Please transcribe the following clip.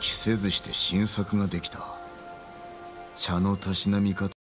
着せずして新作ができた。茶のたしなみ方